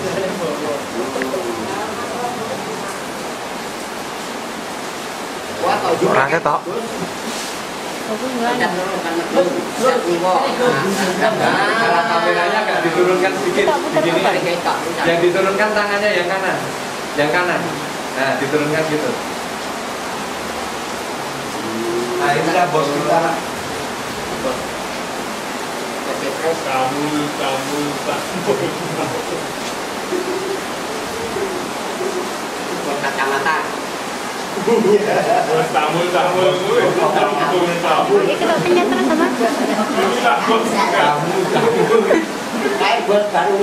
Orang ketok. Kalau kameranya nggak diturunkan sedikit, begini. Yang diturunkan tangannya yang kanan, Nah, diturunkan gitu. Nah, inilah bos kita. Kamu. Buat kacamata. Bos tamu. Ketopnya terus sama. Kayak buat baru.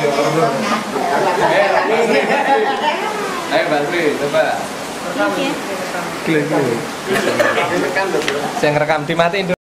Ayo Basri, coba. Iya. Gila. Saya ngerekam dimatiin dulu.